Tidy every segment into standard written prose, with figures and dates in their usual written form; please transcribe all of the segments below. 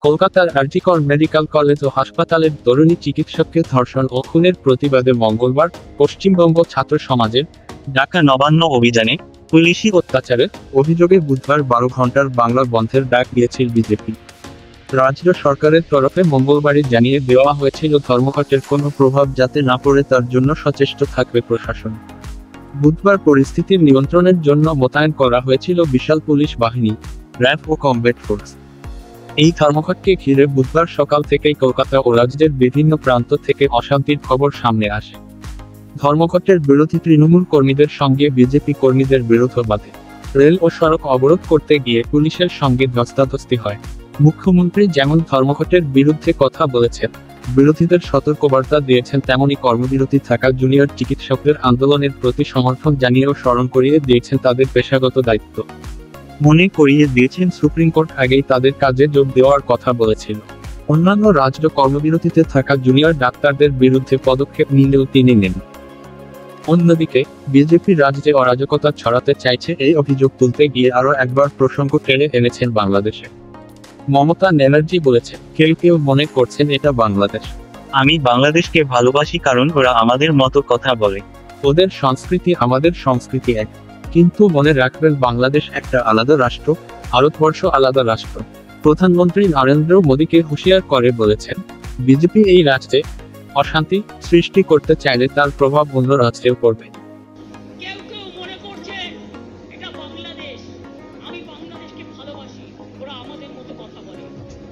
কলকাতার RG Kar medical college ও হাসপাতালের তরুণী চিকিৎসককে ধর্ষণ ও খুনের প্রতিবাদে মঙ্গলবার পশ্চিমবঙ্গ ছাত্র সমাজের ঢাকা নবান্ন অভিযানে পুলিশি অত্যাচারের অভিযোগে বুধবার 12 ঘন্টার বাংলা বন্ধের ডাক দিয়েছিল বিজেপি। রাজ্য সরকারের তরফে মঙ্গলবারই জানিয়ে দেওয়া হয়েছিল ধর্মঘটের কোনো প্রভাব যাতে না পড়ে তার জন্য সচেষ্ট থাকবে প্রশাসন। বুধবার পরিস্থিতির নিয়ন্ত্রণের জন্য মোতায়েন করা হয়েছিল বিশাল পুলিশ বাহিনী, র্যাব ও কমব্যাট ফোর্স। এই ধর্মঘটকে ঘিরে বুধবার সকাল থেকেই কলকাতা ও রাজ্যের বিভিন্ন প্রান্ত থেকে অশান্তির খবর সামনে আসে। ধর্মঘটের বিরোধী তৃণমূল কর্মীদের সঙ্গে বিজেপি কর্মীদের বিরোধ বাধে। রেল ও সড়ক অবরোধ করতে গিয়ে পুলিশের সঙ্গে ধস্তাধস্তি হয়। মুখ্যমন্ত্রী যেমন ধর্মঘটের বিরুদ্ধে কথা বলেছেন, বিরোধীদের সতর্কবার্তা দিয়েছেন, তেমনি কর্মবিরতি থাকা জুনিয়র চিকিৎসকদের আন্দোলনের প্রতি সমর্থন জানিয়েও স্মরণ করিয়ে দিয়েছেন তাদের পেশাগত দায়িত্ব। মনে করিয়ে দিয়েছেন সুপ্রিম কোর্ট আগেই তাদের কাজে যোগ দেওয়ার কথা বলেছিল। অন্যান্য রাজ্য কর্মবিরতিতে থাকা জুনিয়র ডাক্তারদের বিরুদ্ধে পদক্ষেপ নিলেও তিনি নেন। অন্যদিকে বিজেপি রাজ্যে অরাজকতা ছড়াতে চাইছে এই অভিযোগ তুলতে গিয়ে আরও একবার প্রসঙ্গ টেনে এনেছেন বাংলাদেশে। মমতা ব্যানার্জি বলেছেন, কেউ কেউ মনে করছেন এটা বাংলাদেশ। আমি বাংলাদেশকে ভালোবাসি কারণ ওরা আমাদের মতো কথা বলে। ওদের সংস্কৃতি আমাদের সংস্কৃতি এক, কিন্তু মনে রাখবেন বাংলাদেশ একটা আলাদা রাষ্ট্র, ভারতবর্ষ আলাদা রাষ্ট্র। প্রধানমন্ত্রী নরেন্দ্র মোদীকে হুঁশিয়ার করে বলেছেন, বিজেপি এই রাজ্যে অশান্তি সৃষ্টি করতে চাইলে তার প্রভাব অন্য রাজ্যেও পড়বে। কেউ কেউ মনে করছে এটা বাংলাদেশ, আমি বাংলাদেশকে ভালোবাসি, ওরা আমাদের মতো কথা বলে।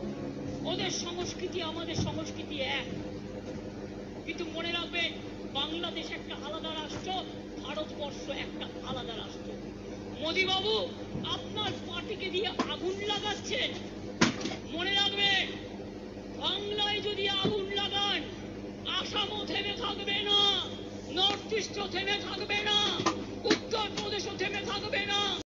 ওদের সংস্কৃতি আমাদের সংস্কৃতি এক, কিন্তু মনে রাখবেন বাংলাদেশ একটা আলাদা রাষ্ট্র, ভারতবর্ষ একটা আলাদা রাষ্ট্র। মোদী বাবু আপনার পার্টিকে দিয়ে আগুন লাগাচ্ছেন, মনে রাখবেন বাংলায় যদি আগুন লাগান আসামও থেমে থাকবে না, নর্থ ইস্টও থেমে থাকবে না।